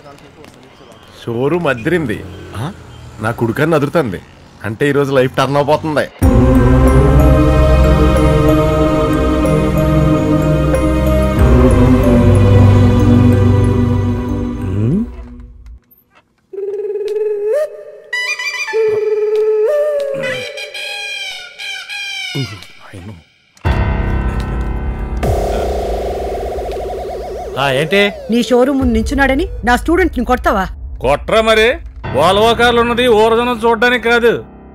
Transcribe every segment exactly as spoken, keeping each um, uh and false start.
Showroom అదిరింది. నా కుడికన్ను అదురుతుంది అంటే ఈరోజు లైఫ్ టర్న్ అవబోతుంది. ఏంటి నీ షోరూమ్ ముందు నించున్నాడని నా స్టూడెంట్ ని కొడతావా? కొట్రా మరి. ఓల్వో కార్లు ఉన్నది ఊరదనం చూడడానికి కాదు.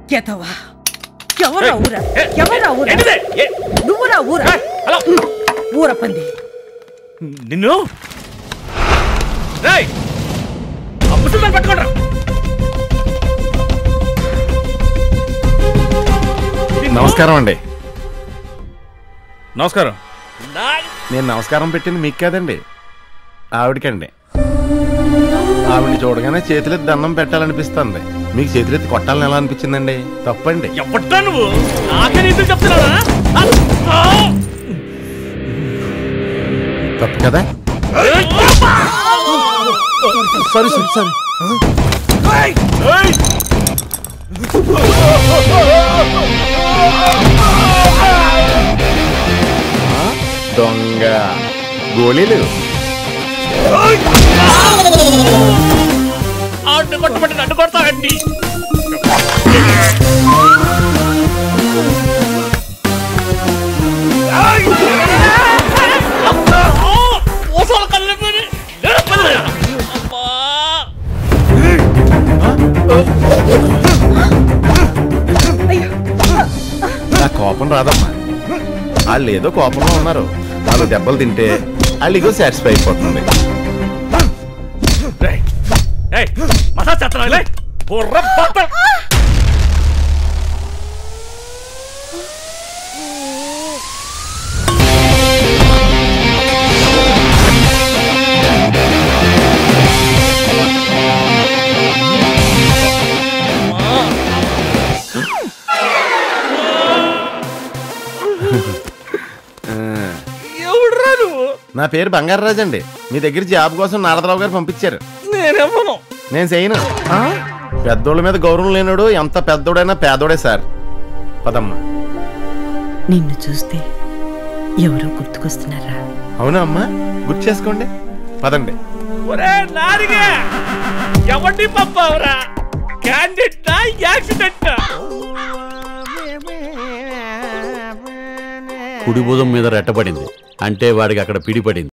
ఎవరా ఊరా ఎవరా ఊరా నువ్వురా ఊరా ఊర పంది నిన్ను పట్టుకోండి. నమస్కారం అండి. నమస్కారం. నేను నమస్కారం పెట్టింది మీకు కాదండి, ఆవిడకండి. ఆవిడని చూడగానే చేతులెత్తి దండం పెట్టాలనిపిస్తుంది. మీకు చేతులెత్తి కొట్టాలని ఎలా అనిపించిందండి? తప్పండి. తప్పు కదా? సారీ సారీ దొంగ గోళీలు అడ్డు కొట్టబట్టి అడ్డు కొడతాడండి. నా కోపం రాదమ్మా. వాళ్ళు ఏదో కోపంలో ఉన్నారు. వాళ్ళు దెబ్బలు తింటే వాళ్ళు ఇగో సాటిస్ఫై అయిపోతుంది. నా పేరు బంగారరాజు అండి. మీ దగ్గర జాబ్ కోసం నారదరావు గారు పంపించారు. నేను చేయను. పెద్దోళ్ళ మీద గౌరవం లేనాడు ఎంత పెద్దోడైనా పేదోడే సార్. పదమ్మా. నిన్ను చూస్తే ఎవరో గుర్తుకొస్తున్నారా? అవునా అమ్మా, గుర్తు చేసుకోండి. పదండి. ఎవరిని పంపావురా? Candidate accident. కుడి భుజం మీద రెట్టబడింది అంటే వాడికి అక్కడ పిడిపడింది.